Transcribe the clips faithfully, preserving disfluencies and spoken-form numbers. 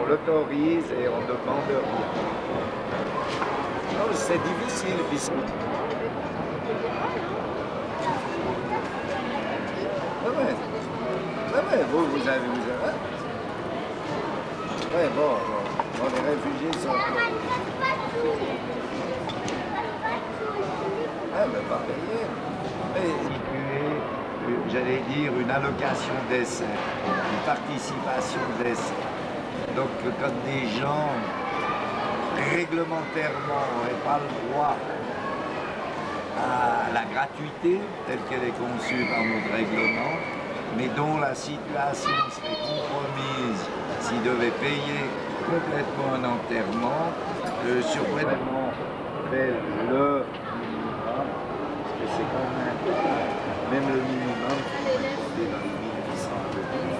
l'autorise et on ne demande rien. Non, c'est difficile puisque... Ouais, ouais. Ouais, ouais, vous, vous avez... Vous avez... Ouais, bon, bon, bon, les réfugiés sont... Ah, mais pas payer. Mais j'allais dire une allocation d'essai, une participation d'essai. Donc quand des gens réglementairement n'auraient pas le droit à la gratuité telle qu'elle est conçue par notre règlement, mais dont la situation serait compromise s'ils devaient payer complètement un enterrement, euh, sur vraiment fait le minimum, parce que c'est quand même, même le minimum, c'est dans les mille huit cents euros.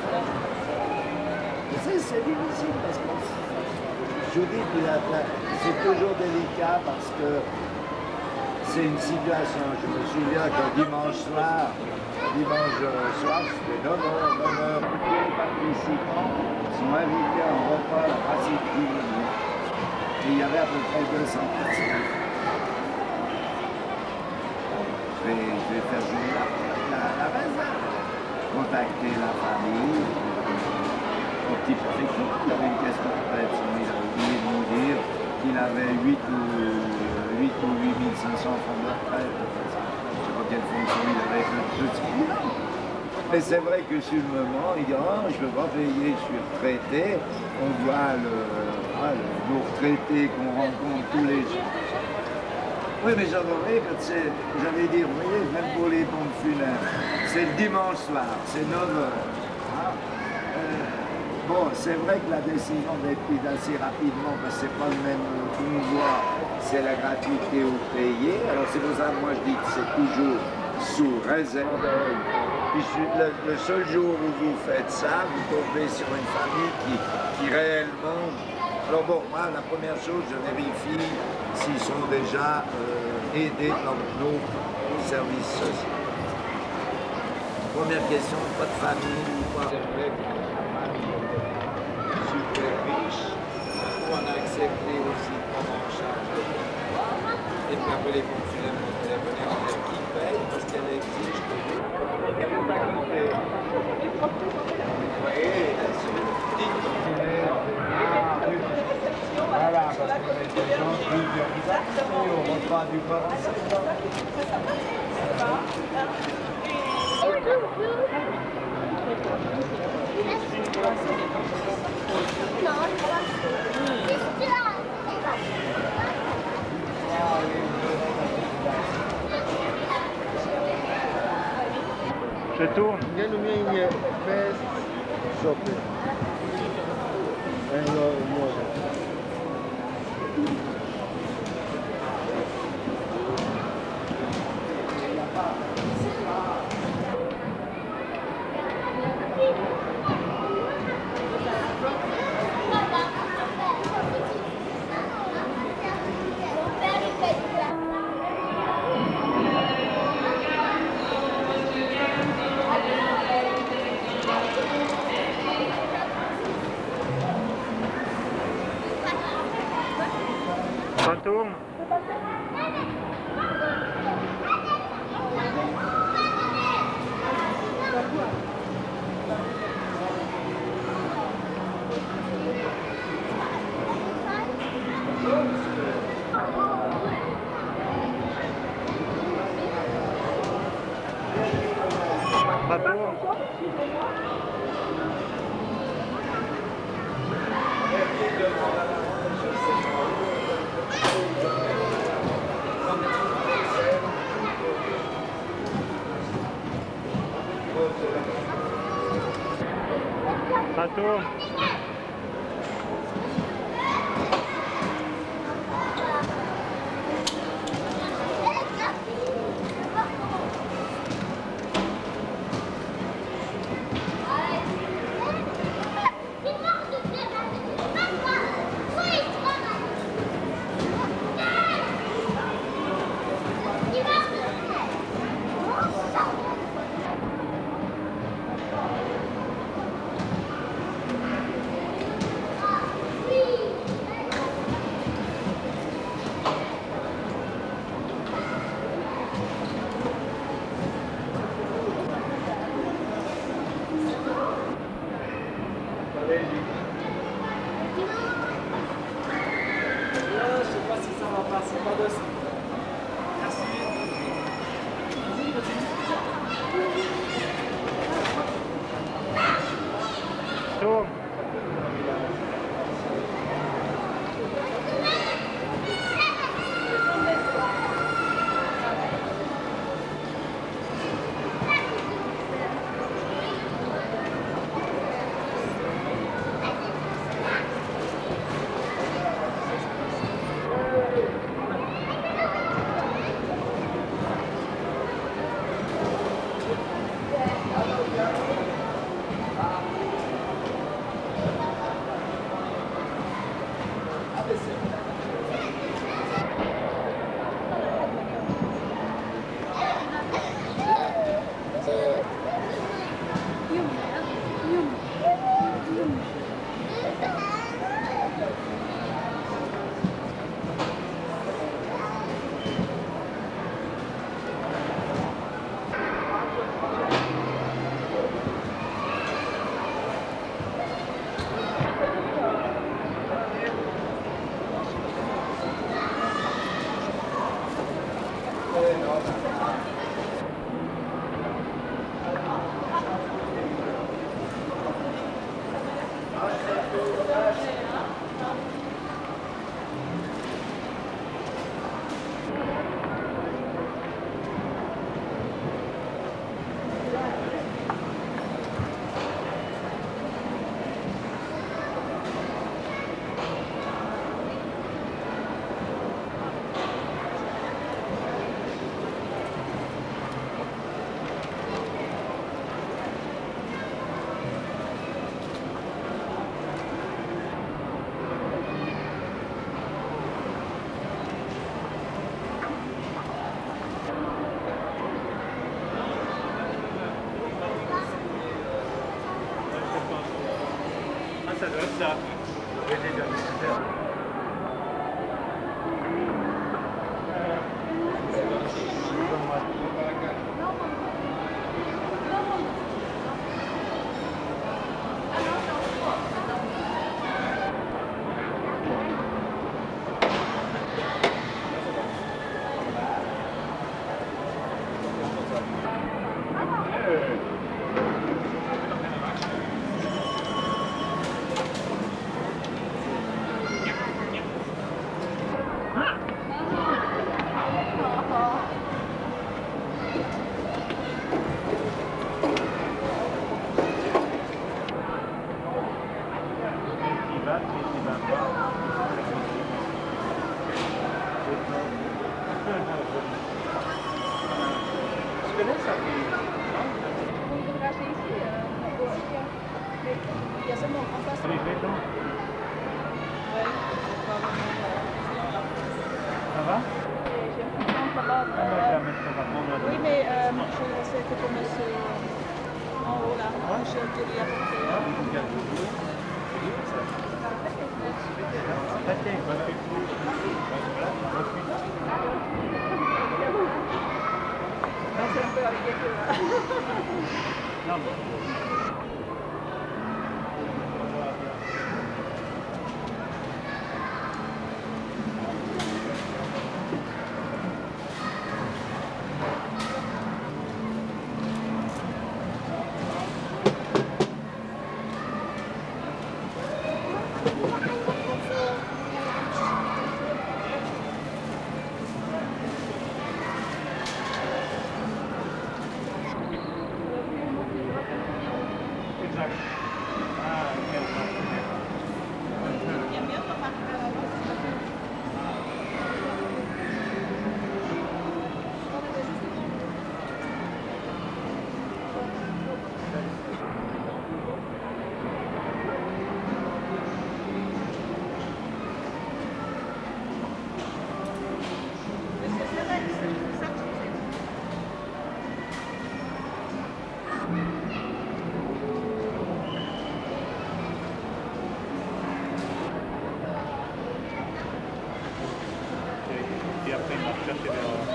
C'est difficile parce que je vous dis que c'est toujours délicat parce que c'est une situation. Je me souviens qu'un dimanche soir, dimanche soir, c'était neuf heures, neuf heures, tous les participants sont invités à un repas à la Brasserie de Dijon. Et il y avait à peu près deux cents personnes. Je vais, je vais faire jouer la, la, la réserve, contacter la famille. Au petit préfecture, il avait une caisse complète, il avait oublié de nous dire qu'il avait huit ou huit mille cinq cents francs de retraite. Je ne sais pas quelle fonction il avait tout ce qu'il a. Mais c'est vrai que sur le moment, il dit oh, je ne veux pas payer, je suis retraité. On voit le, ah, le, nos retraités qu'on rencontre tous les jours. Oui, mais j'adorais quand c'est, j'allais dire, vous voyez, même pour les pompes funèbres, c'est le dimanche soir, c'est neuf heures. Ah, euh, Bon, c'est vrai que la décision d'être prise assez rapidement, parce que c'est pas le même convoi, c'est la gratuité ou payée. Alors c'est pour ça que moi je dis que c'est toujours sous réserve. Puis le, le seul jour où vous faites ça, vous tombez sur une famille qui, qui réellement... Alors bon, moi la première chose, je vérifie s'ils sont déjà euh, aidés par nos services sociaux. Première question, pas de famille ou pas. Super riche, où on a accepté aussi de prendre en charge le pouvoir. Et puis après les fonctionnaires vont venir en dire qui paye parce qu'elle exige que vous. Elle n'est pas comptée. Vous voyez, voilà, parce qu'on est des gens plus organisés, on reçoit du corps. Je tourne. Ngeen mi ngi bees soppi. Ay loolu moo Ça tourne. Ça tourne. Ça tourne. je sais pas si ça va passer, pas de ça. Merci. Tourne. Ça doit être ça. Oui, j'ai déjà vu ça. Je connais ça. Vous photographiez ici, euh, aussi, hein. Il y a seulement en face. Allez, je vais donc. Ça va? J'ai un peu de temps là-bas. Ah, bah, je vais mettre ça va prendre. Oui, mais euh, je vais essayer de tomber sur en haut là. Je vais te dire. C'est un peu avec Non, exact. Ah, ok. Il y a mieux pour marquer à l'avance. Et après, il va chercher vers...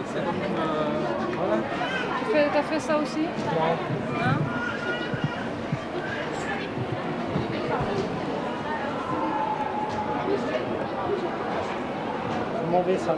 C'est comme... euh, voilà. Tu fais, t'as fait ça aussi? Ouais. Hein? Mauvais ça.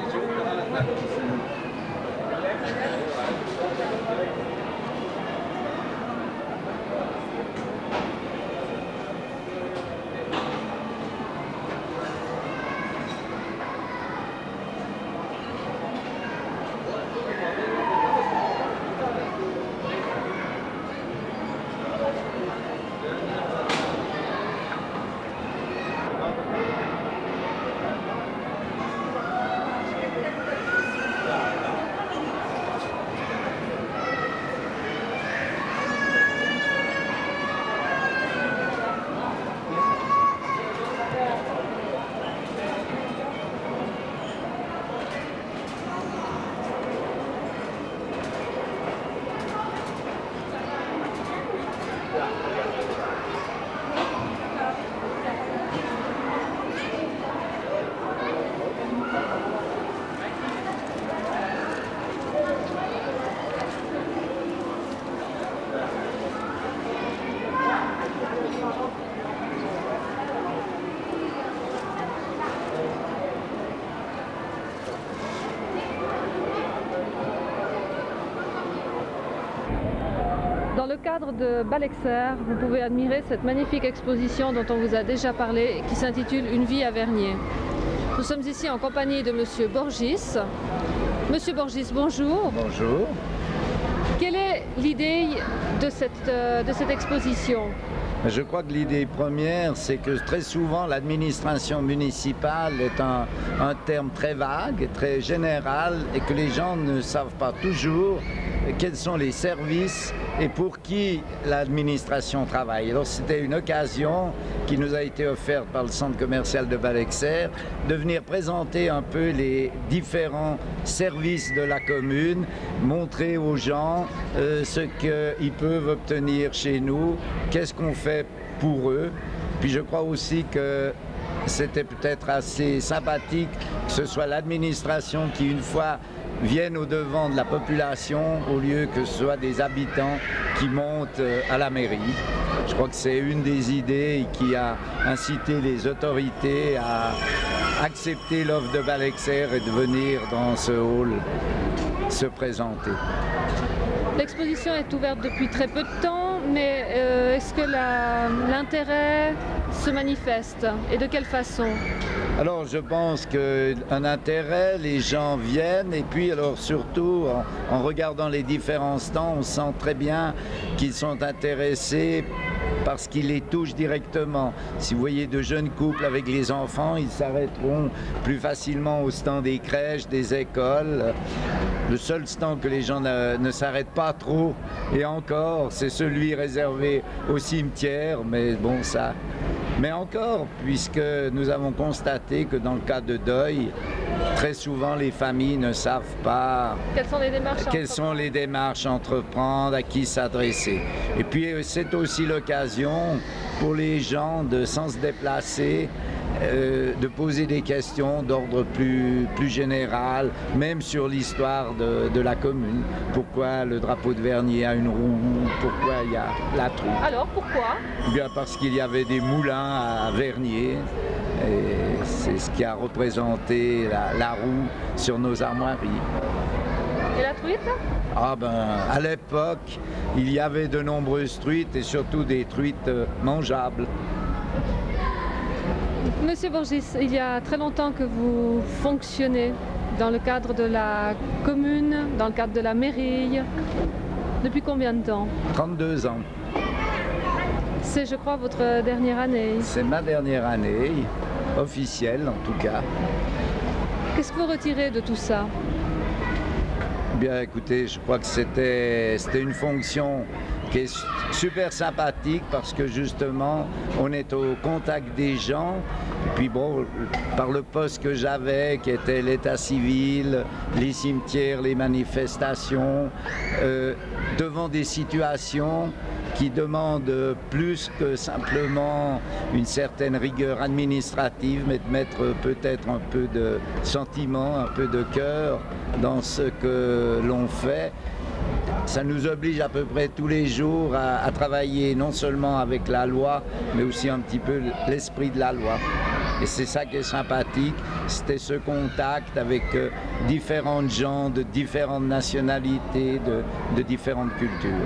Dans le cadre de Balexer, vous pouvez admirer cette magnifique exposition dont on vous a déjà parlé, qui s'intitule Une vie à Vernier. Nous sommes ici en compagnie de Monsieur Borgis. Monsieur Borgis, bonjour. Bonjour. Quelle est l'idée de cette, euh, de cette exposition? Je crois que l'idée première, c'est que très souvent l'administration municipale est un, un terme très vague, très général, et que les gens ne savent pas toujours quels sont les services et pour qui l'administration travaille. Alors c'était une occasion qui nous a été offerte par le centre commercial de Balexer de venir présenter un peu les différents services de la commune, montrer aux gens euh, ce qu'ils peuvent obtenir chez nous, qu'est-ce qu'on fait pour eux. Puis je crois aussi que c'était peut-être assez sympathique que ce soit l'administration qui, une fois, vienne au devant de la population au lieu que ce soit des habitants qui montent à la mairie. Je crois que c'est une des idées qui a incité les autorités à accepter l'offre de Balexer et de venir dans ce hall se présenter. L'exposition est ouverte depuis très peu de temps, mais euh, est-ce que l'intérêt se manifeste et de quelle façon? Alors je pense qu'un intérêt, les gens viennent et puis alors surtout en, en regardant les différents stands, on sent très bien qu'ils sont intéressés parce qu'ils les touchent directement. Si vous voyez de jeunes couples avec les enfants, ils s'arrêteront plus facilement au stand des crèches, des écoles. Le seul stand que les gens ne, ne s'arrêtent pas trop, et encore, c'est celui réservé au cimetière, mais bon ça... Mais encore, puisque nous avons constaté que dans le cas de deuil, très souvent les familles ne savent pas quelles sont les démarches à quelles sont les démarches à entreprendre, à qui s'adresser. Et puis c'est aussi l'occasion pour les gens de, sans se déplacer, euh, de poser des questions d'ordre plus, plus général, même sur l'histoire de, de la commune. Pourquoi le drapeau de Vernier a une roue? Pourquoi il y a la troupe? Alors pourquoi? Bien parce qu'il y avait des moulins à Vernier. Et c'est ce qui a représenté la, la roue sur nos armoiries. Et la truite? Ah ben, à l'époque, il y avait de nombreuses truites et surtout des truites mangeables. Monsieur Borgis, il y a très longtemps que vous fonctionnez dans le cadre de la commune, dans le cadre de la mairie. Depuis combien de temps? trente-deux ans. C'est, je crois, votre dernière année. C'est ma dernière année, officielle en tout cas. Qu'est-ce que vous retirez de tout ça? Bien écoutez, je crois que c'était c'était une fonction qui est super sympathique parce que justement on est au contact des gens. Et puis bon, par le poste que j'avais, qui était l'état civil, les cimetières, les manifestations, euh, devant des situations qui demandent plus que simplement une certaine rigueur administrative, mais de mettre peut-être un peu de sentiment, un peu de cœur dans ce que l'on fait. Ça nous oblige à peu près tous les jours à, à travailler non seulement avec la loi, mais aussi un petit peu l'esprit de la loi. Et c'est ça qui est sympathique, c'était ce contact avec euh, différentes gens de différentes nationalités, de, de différentes cultures.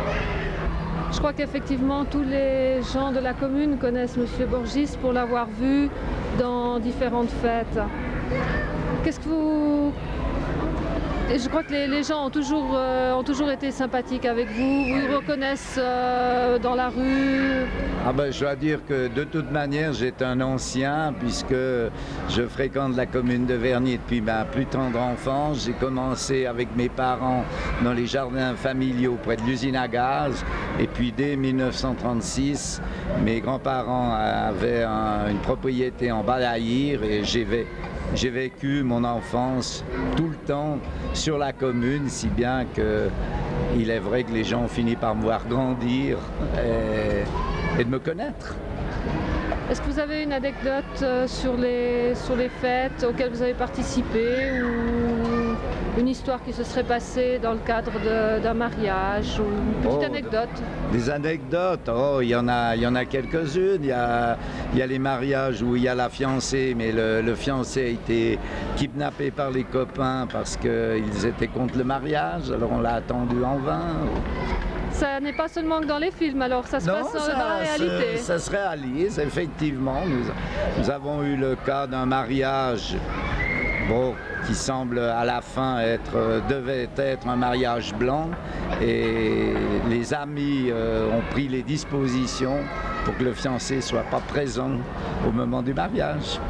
Je crois qu'effectivement tous les gens de la commune connaissent M. Borgis pour l'avoir vu dans différentes fêtes. Qu'est-ce que vous... Et je crois que les, les gens ont toujours, euh, ont toujours été sympathiques avec vous, vous reconnaissent euh, dans la rue. Ah ben, je dois dire que de toute manière, j'étais un ancien puisque je fréquente la commune de Vernier depuis ma plus tendre enfance. J'ai commencé avec mes parents dans les jardins familiaux près de l'usine à gaz. Et puis dès mille neuf cent trente-six, mes grands-parents avaient un, une propriété en Balaïr et j'ai J'ai vécu mon enfance tout le temps sur la commune, si bien que il est vrai que les gens ont fini par me voir grandir et, et de me connaître. Est-ce que vous avez une anecdote sur les, sur les fêtes auxquelles vous avez participé ou une histoire qui se serait passée dans le cadre d'un mariage ou une petite oh, anecdote? Des anecdotes, oh, il y en a, il y en a quelques-unes. Il y a, il y a les mariages où il y a la fiancée, mais le, le fiancé a été kidnappé par les copains parce qu'ils étaient contre le mariage, alors on l'a attendu en vain. Ça n'est pas seulement que dans les films, alors ça se non, passe ça, dans la réalité. Ça, ça se réalise, effectivement. Nous, nous avons eu le cas d'un mariage bon, qui semble à la fin être, devait être un mariage blanc. Et les amis euh, ont pris les dispositions pour que le fiancé ne soit pas présent au moment du mariage.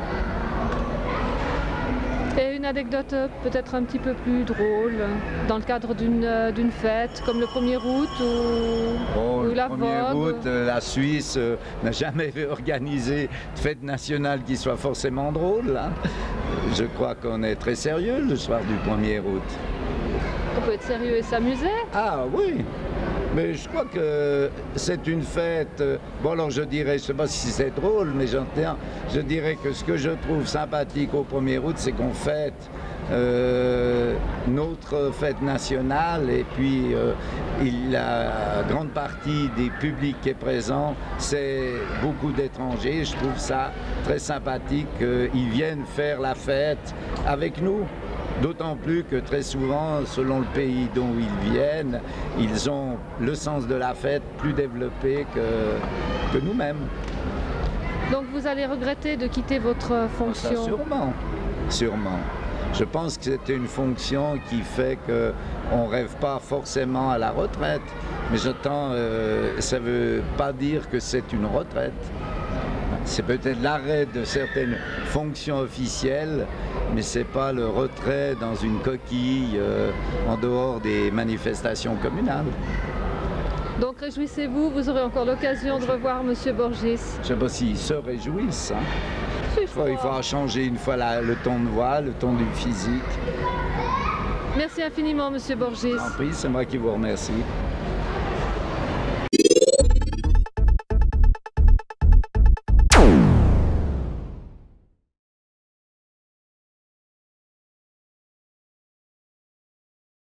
Et une anecdote peut-être un petit peu plus drôle, dans le cadre d'une d'une fête, comme le premier août ou, oh, ou la Vogue. Le premier août, ou... la Suisse euh, n'a jamais organisé de fête nationale qui soit forcément drôle. Hein. Je crois qu'on est très sérieux le soir du premier août. On peut être sérieux et s'amuser. Ah oui, mais je crois que c'est une fête, bon alors je dirais, je ne sais pas si c'est drôle, mais j'entends, je dirais que ce que je trouve sympathique au premier août, c'est qu'on fête euh, notre fête nationale et puis euh, il, la grande partie des publics qui est présent, c'est beaucoup d'étrangers. Je trouve ça très sympathique qu'ils viennent faire la fête avec nous. D'autant plus que très souvent, selon le pays dont ils viennent, ils ont le sens de la fête plus développé que, que nous-mêmes. Donc vous allez regretter de quitter votre fonction? Ça, sûrement, sûrement. Je pense que c'était une fonction qui fait qu'on ne rêve pas forcément à la retraite. Mais j'entends, euh, ça ne veut pas dire que c'est une retraite. C'est peut-être l'arrêt de certaines fonctions officielles, mais ce n'est pas le retrait dans une coquille euh, en dehors des manifestations communales. Donc réjouissez-vous, vous aurez encore l'occasion de revoir M. Borgis. Je ne sais pas s'ils se réjouissent. Hein. Il Il faut... faudra changer une fois la, le ton de voix, le ton du physique. Merci infiniment, M. Borgis. En plus, c'est moi qui vous remercie.